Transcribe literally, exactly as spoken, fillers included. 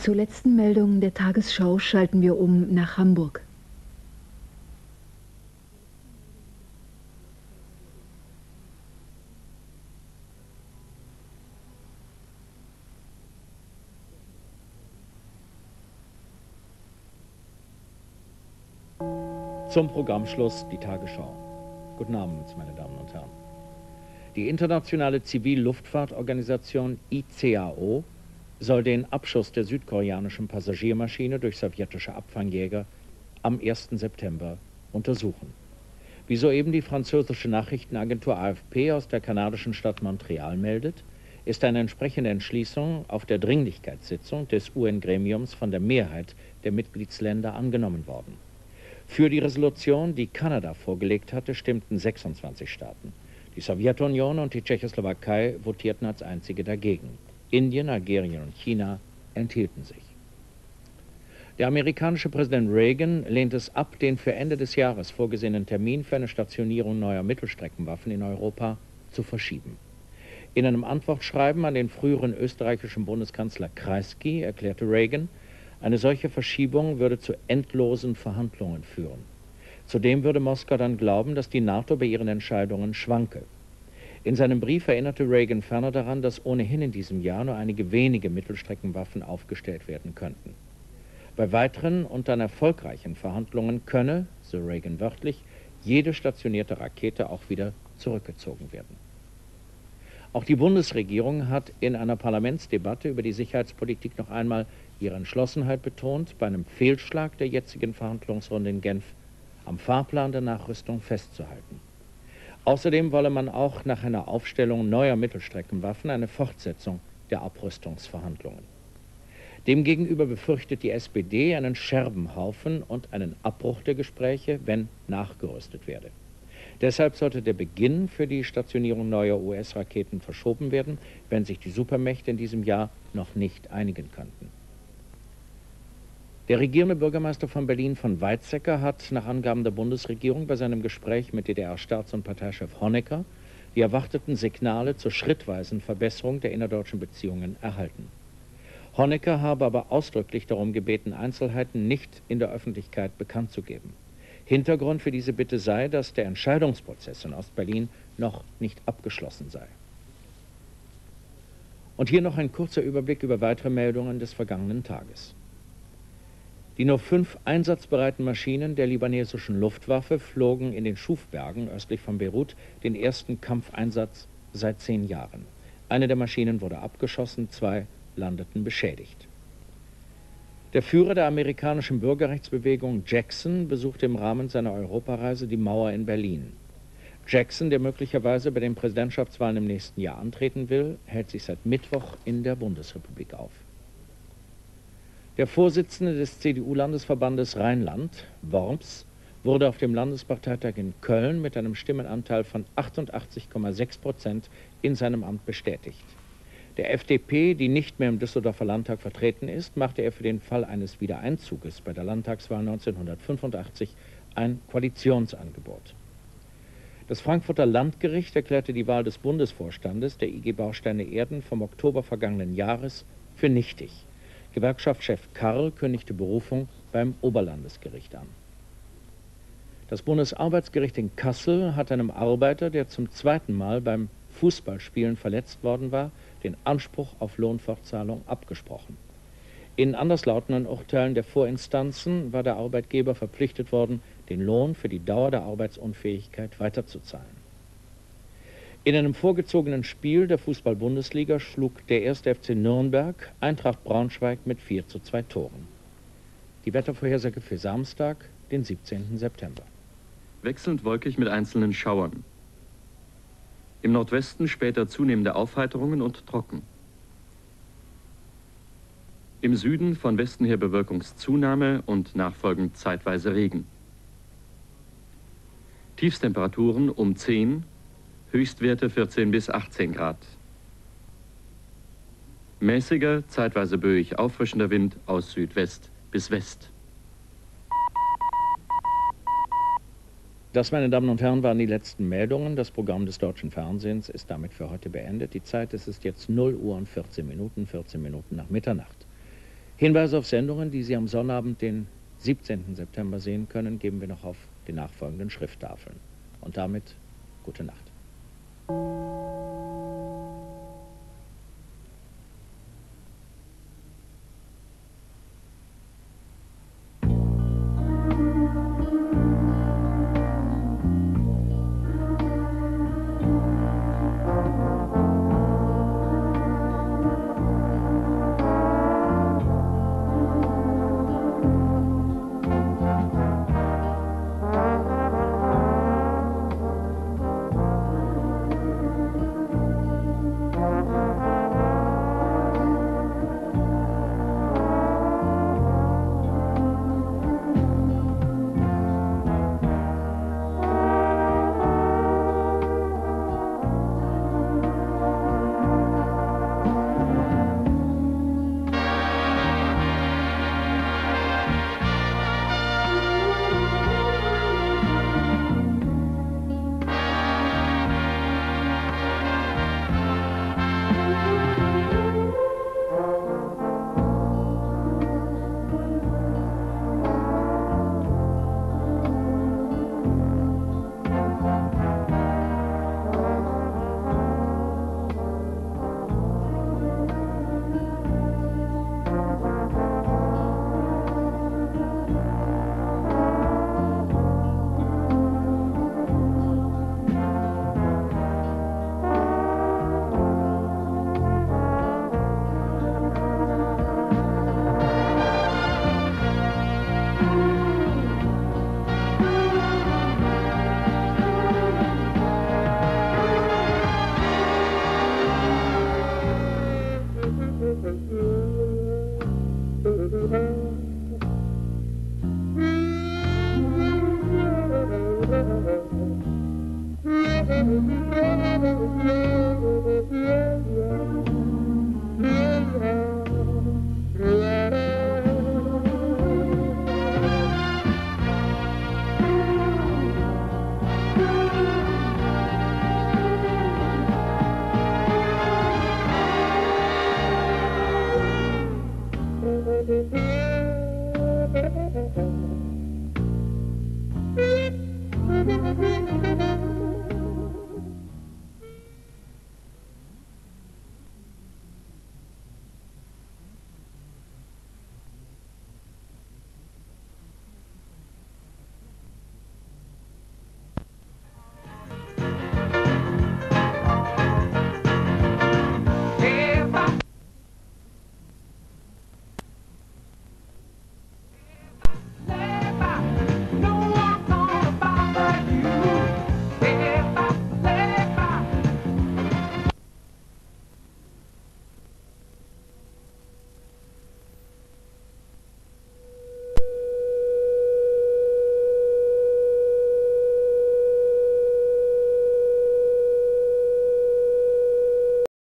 Zur letzten Meldung der Tagesschau schalten wir um nach Hamburg. Zum Programmschluss die Tagesschau. Guten Abend, meine Damen und Herren. Die internationale Zivilluftfahrtorganisation I C A O soll den Abschuss der südkoreanischen Passagiermaschine durch sowjetische Abfangjäger am ersten September untersuchen. Wie soeben die französische Nachrichtenagentur A F P aus der kanadischen Stadt Montreal meldet, ist eine entsprechende Entschließung auf der Dringlichkeitssitzung des U N-Gremiums von der Mehrheit der Mitgliedsländer angenommen worden. Für die Resolution, die Kanada vorgelegt hatte, stimmten sechsundzwanzig Staaten. Die Sowjetunion und die Tschechoslowakei votierten als einzige dagegen. Indien, Algerien und China enthielten sich. Der amerikanische Präsident Reagan lehnt es ab, den für Ende des Jahres vorgesehenen Termin für eine Stationierung neuer Mittelstreckenwaffen in Europa zu verschieben. In einem Antwortschreiben an den früheren österreichischen Bundeskanzler Kreisky erklärte Reagan, eine solche Verschiebung würde zu endlosen Verhandlungen führen. Zudem würde Moskau dann glauben, dass die NATO bei ihren Entscheidungen schwanke. In seinem Brief erinnerte Reagan ferner daran, dass ohnehin in diesem Jahr nur einige wenige Mittelstreckenwaffen aufgestellt werden könnten. Bei weiteren und dann erfolgreichen Verhandlungen könne, so Reagan wörtlich, jede stationierte Rakete auch wieder zurückgezogen werden. Auch die Bundesregierung hat in einer Parlamentsdebatte über die Sicherheitspolitik noch einmal ihre Entschlossenheit betont, bei einem Fehlschlag der jetzigen Verhandlungsrunde in Genf am Fahrplan der Nachrüstung festzuhalten. Außerdem wolle man auch nach einer Aufstellung neuer Mittelstreckenwaffen eine Fortsetzung der Abrüstungsverhandlungen. Demgegenüber befürchtet die S P D einen Scherbenhaufen und einen Abbruch der Gespräche, wenn nachgerüstet werde. Deshalb sollte der Beginn für die Stationierung neuer U S-Raketen verschoben werden, wenn sich die Supermächte in diesem Jahr noch nicht einigen könnten. Der regierende Bürgermeister von Berlin von Weizsäcker hat nach Angaben der Bundesregierung bei seinem Gespräch mit D D R-Staats- und Parteichef Honecker die erwarteten Signale zur schrittweisen Verbesserung der innerdeutschen Beziehungen erhalten. Honecker habe aber ausdrücklich darum gebeten, Einzelheiten nicht in der Öffentlichkeit bekannt zu geben. Hintergrund für diese Bitte sei, dass der Entscheidungsprozess in Ostberlin noch nicht abgeschlossen sei. Und hier noch ein kurzer Überblick über weitere Meldungen des vergangenen Tages. Die nur fünf einsatzbereiten Maschinen der libanesischen Luftwaffe flogen in den Schufbergen östlich von Beirut den ersten Kampfeinsatz seit zehn Jahren. Eine der Maschinen wurde abgeschossen, zwei landeten beschädigt. Der Führer der amerikanischen Bürgerrechtsbewegung Jackson besuchte im Rahmen seiner Europareise die Mauer in Berlin. Jackson, der möglicherweise bei den Präsidentschaftswahlen im nächsten Jahr antreten will, hält sich seit Mittwoch in der Bundesrepublik auf. Der Vorsitzende des C D U-Landesverbandes Rheinland, Worms, wurde auf dem Landesparteitag in Köln mit einem Stimmenanteil von achtundachtzig Komma sechs Prozent in seinem Amt bestätigt. Der F D P, die nicht mehr im Düsseldorfer Landtag vertreten ist, machte er für den Fall eines Wiedereinzuges bei der Landtagswahl neunzehnhundertfünfundachtzig ein Koalitionsangebot. Das Frankfurter Landgericht erklärte die Wahl des Bundesvorstandes der I G Bausteine Erden vom Oktober vergangenen Jahres für nichtig. Gewerkschaftschef Karl kündigte Berufung beim Oberlandesgericht an. Das Bundesarbeitsgericht in Kassel hat einem Arbeiter, der zum zweiten Mal beim Fußballspielen verletzt worden war, den Anspruch auf Lohnfortzahlung abgesprochen. In anderslautenden Urteilen der Vorinstanzen war der Arbeitgeber verpflichtet worden, den Lohn für die Dauer der Arbeitsunfähigkeit weiterzuzahlen. In einem vorgezogenen Spiel der Fußball-Bundesliga schlug der erste F C Nürnberg Eintracht Braunschweig mit vier zu zwei Toren. Die Wettervorhersage für Samstag, den siebzehnten September. Wechselnd wolkig mit einzelnen Schauern. Im Nordwesten später zunehmende Aufheiterungen und trocken. Im Süden von Westen her Bewölkungszunahme und nachfolgend zeitweise Regen. Tiefstemperaturen um zehn, Höchstwerte vierzehn bis achtzehn Grad. Mäßiger, zeitweise böig auffrischender Wind aus Südwest bis West. Das, meine Damen und Herren, waren die letzten Meldungen. Das Programm des deutschen Fernsehens ist damit für heute beendet. Die Zeit, es ist jetzt null Uhr und vierzehn Minuten, vierzehn Minuten nach Mitternacht. Hinweise auf Sendungen, die Sie am Sonnabend, den siebzehnten September sehen können, geben wir noch auf den nachfolgenden Schrifttafeln. Und damit gute Nacht. Thank you.